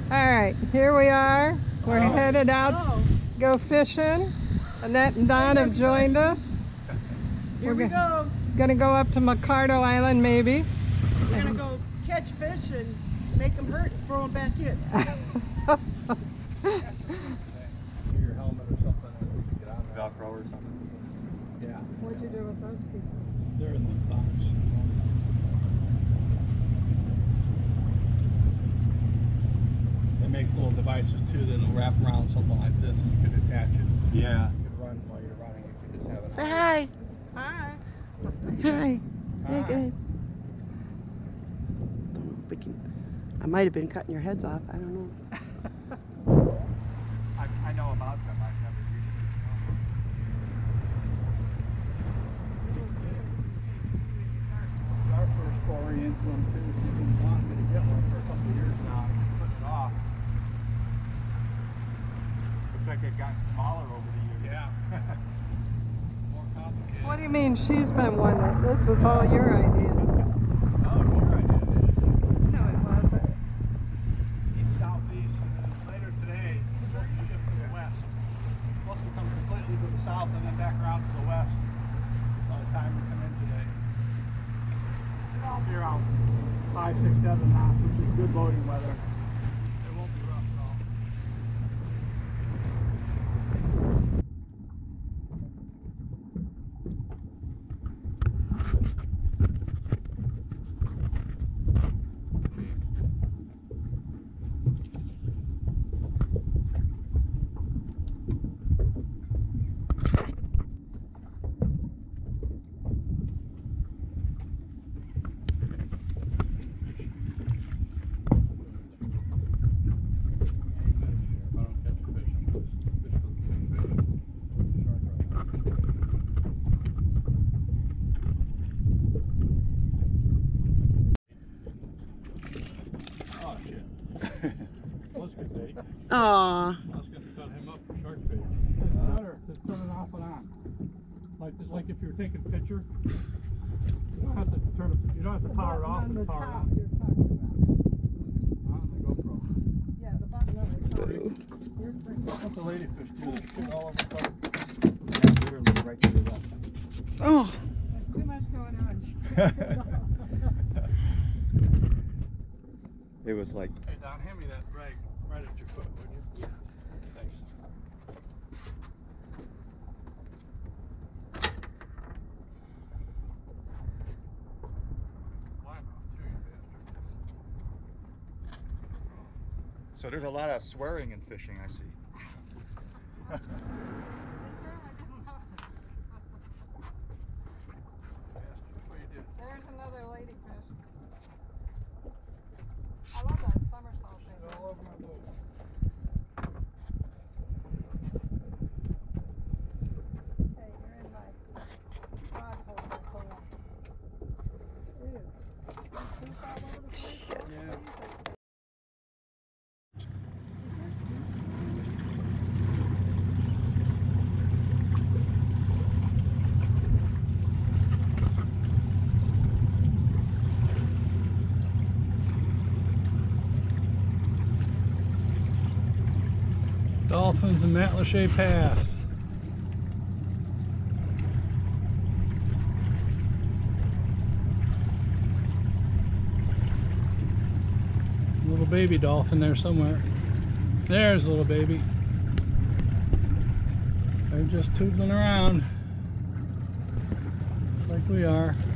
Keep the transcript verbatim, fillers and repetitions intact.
Alright, here we are. We're Oh. headed out, Oh. go fishing. Annette and Don have joined us. Here We're we go. Gonna go up to McCardo Island maybe. We're gonna go catch fish and make them hurt and throw them back in. Your helmet or something, or you could get on there. Velcro or something. Yeah. What'd you do with those pieces? They're in the box. They make little devices too that'll wrap around something like this and you could attach it. Yeah. You could run while you're running, you could just have it. Say hi. Hi. Hi. Hi. Hey guys. Don't know if we can. I might have been cutting your heads off. I don't know. I, I know about them. I've never used them. Our first foray into them too, she's been wanting me to get one for a couple of years now. I'm putting it off. Looks like they've gotten smaller over the years. Yeah. More complicated. What do you mean she's been wondering? This was all your idea. Oh, sure I did. No, it wasn't. East southeast, and then later today, we're supposed to shift to the west. It's supposed to come completely to the south and then back around to the west by the time we come in today. It'll be around five, six, seven knots, which is good loading weather. It won't be rough at all. Aww. I was going to cut him up for shark bait. It's better to turn it off and on. Like, like if you were taking a picture, you don't have to turn it, you don't have to The power it button off on and the power it top on. you're talking about. On the GoPro. Yeah, the button on the top. You're freaking. That's a ladyfish too. There's shit all over the place. Yeah, literally right to the left. Oh. There's too much going on. It was like, Hey Don, hand me that rag right at your foot, would you? Yeah. Thanks. Line off too, you bastard. so there's a lot of swearing in fishing, I see. There's another ladyfish. I love that somersault thing. All over my boat. Hey, you're in my rod holder hole. Ew. There's fish all over the place. Yeah. Dolphins and Matlacha Pass. Little baby dolphin there somewhere. There's a little baby. They're just tootling around. Just like we are.